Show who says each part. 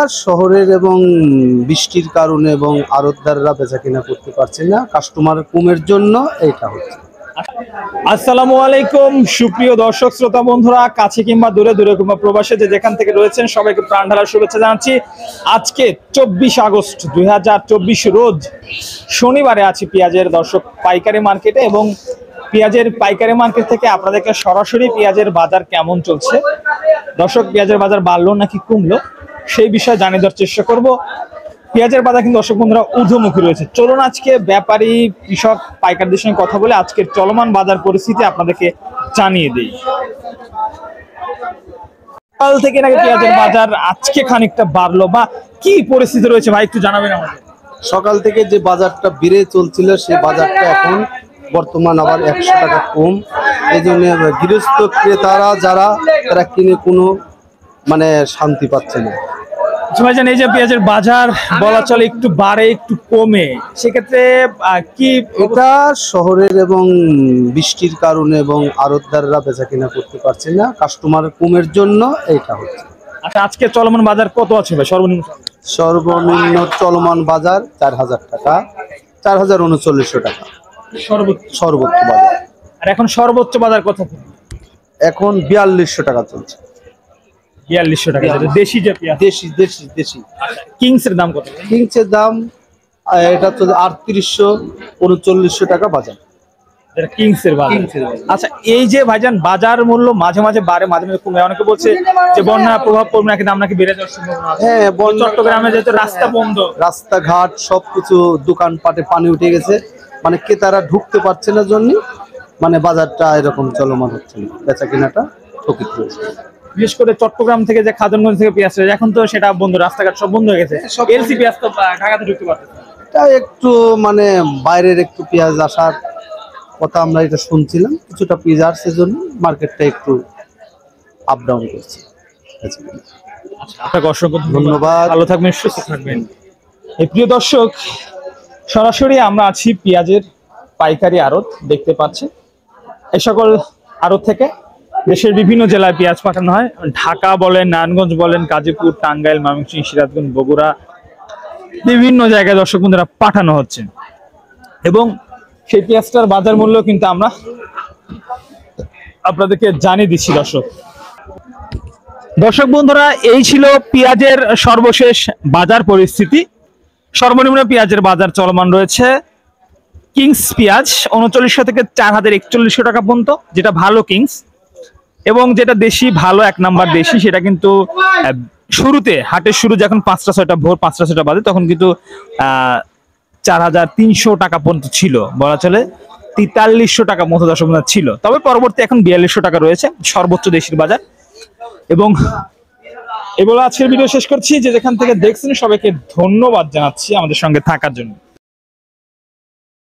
Speaker 1: শহরের এবং বৃষ্টির কারণে এবং আড়তদাররা বেচা কিনা করতে পারছে না, কাস্টমার কমের জন্য এটা হচ্ছে।
Speaker 2: আসসালামু আলাইকুম সুপ্রিয় দর্শক শ্রোতা বন্ধুরা, কাছে কিংবা দূরে দূরে কিংবা প্রবাসে যে যেখান থেকে রয়েছেন সবাইকে প্রাণ ঢালা শুভেচ্ছা জানাচ্ছি। আজকে 24 আগস্ট 2024 রোজ শনিবারে আছি পেঁয়াজের দর্শক পাইকারি মার্কেটে, এবং পেঁয়াজের পাইকারি মার্কেট থেকে আপনাদেরকে সরাসরি পেঁয়াজের বাজার কেমন চলছে, দর্শক পেঁয়াজের বাজার বাড়লো নাকি কমলো সেই বিষয়ে জানিয়ে দেওয়ার চেষ্টা করব। পেঁয়াজের বাজার কিন্তু দর্শক বন্ধুরা ঊর্ধ্বমুখী রয়েছে। চলুন আজকে ব্যাপারী কৃষক পাইকারদের সঙ্গে কথা বলে আজকের চলমান বাজার পরিস্থিতি আপনাদেরকে জানিয়ে দিই। কাল থেকে নাকি পেঁয়াজের বাজার আজকে খানিকটা বাড়লো, বা কি পরিস্থিতি রয়েছে ভাই একটু জানাবেন আমাদের।
Speaker 1: সকাল থেকে যে বাজারটা বেড়ে চলছিল সেই বাজারটা এখন বর্তমান আবার 100 টাকা কম। এই জন্য গৃহস্থ ক্রেতারা যারা তারা কিনে কোনো শান্তি পাচ্ছে না।
Speaker 2: ভাইজান, এই যে পেঁয়াজের বাজার বলা চলে একটু বাড়ে একটু কমে, সেক্ষেত্রে কি
Speaker 1: এটা শহরের এবং বৃষ্টির কারণে এবং আড়তদাররা বেচা কিনা করতে পারছে না, কাস্টমার কমের জন্য এটা হচ্ছে।
Speaker 2: আচ্ছা, আজকে চলমান বাজার কত আছে ভাই?
Speaker 1: সর্বনিম্ন চলমান বাজার 4000 টাকা, 4300 টাকা সর্বোচ্চ বাজার।
Speaker 2: আর এখন সর্বোচ্চ বাজার কত?
Speaker 1: এখন 4200 টাকা চলছে।
Speaker 2: 4200 টাকা। দেশি যে পেঁয়াজ,
Speaker 1: দেশি
Speaker 2: কিংস এর দাম কত?
Speaker 1: কিংস এর দাম এটা তো 3800 3900 টাকা বাজার,
Speaker 2: এটা কিংস এর বাজার। আচ্ছা, এই যে ভাইজান বাজার মূল্য মাঝে মাঝে বাড়ে মাঝে মাঝে কমে, অনেকে বলছে যে বন্যার প্রভাব পড়বে নাকি দাম নাকি বেড়ে যাওয়ার সম্ভাবনা আছে।
Speaker 1: হ্যাঁ,
Speaker 2: চট্টগ্রামে যেহেতু রাস্তা বন্ধ,
Speaker 1: রাস্তাঘাট সবকিছু দোকানপাটে পানি উঠে গেছে, ক্রেতারা ঢুকতে পারছে না জন্য বাজারটা এরকম চলমান হচ্ছে না, বেচা কিনাটা ঠকিত রয়েছে।
Speaker 2: বিশেষ করে চট্টগ্রাম থেকে যে খাদনগঞ্জ থেকে পেঁয়াজ রয়েছে এখন তো সেটা বন্ধ, রাস্তাঘাট সব বন্ধ হয়ে গেছে। এলসি পেঁয়াজ তো ঢাকাতে ঢুকতে পারছে না।
Speaker 1: এটা একটু বাইরের একটু পেঁয়াজ আসার কথা আমরা এটা শুনছিলাম, কিছুটা পেঁয়াজ আসছে জন্য মার্কেটটা একটু আপ ডাউন করছে।
Speaker 2: আপনাকে অসংখ্য
Speaker 1: ধন্যবাদ,
Speaker 2: ভালো থাকবেন, সুস্থ থাকবেন। এই প্রিয় দর্শক, সরাসরি আমরা আছি পেঁয়াজের পাইকারি আড়ত, দেখতে পাচ্ছেন এই সকল আড়ত থেকে দেশের বিভিন্ন জেলায় পেঁয়াজ পাঠানো হয়। ঢাকা বলেন, নারায়ণগঞ্জ বলেন, গাজীপুর, টাঙ্গাইল, ময়মনসিংহ, সিরাজগঞ্জ, বগুড়া, বিভিন্ন জায়গায় দর্শক বন্ধুরা পাঠানো হচ্ছে, এবং সেই পেঁয়াজটার বাজার মূল্য কিন্তু আমরা আপনাদেরকে জানিয়ে দিচ্ছি। দর্শক বন্ধুরা, এই ছিল পেঁয়াজের সর্বশেষ বাজার পরিস্থিতি। সর্বনিম্ন পেঁয়াজের বাজার চলমান রয়েছে কিংস পেঁয়াজ 3900 থেকে 4141 টাকা পর্যন্ত, যেটা ভালো কিংস, এবং যেটা দেশি ভালো 1 নাম্বার দেশি সেটা কিন্তু শুরুতে হাটের শুরু যখন 5টা 6টা ভোর 5টা 6টা বাজে তখন কিন্তু 4300 টাকা পর্যন্ত ছিল, বলা চলে 4300 টাকা মতো দর্শক ছিল। তবে পরবর্তী এখন 4200 টাকা রয়েছে সর্বোচ্চ দেশির বাজার। এবং এবার আজকের ভিডিও শেষ করছি। যে যেখান থেকে দেখছেন সবাইকে ধন্যবাদ জানাচ্ছি আমাদের সঙ্গে থাকার জন্য।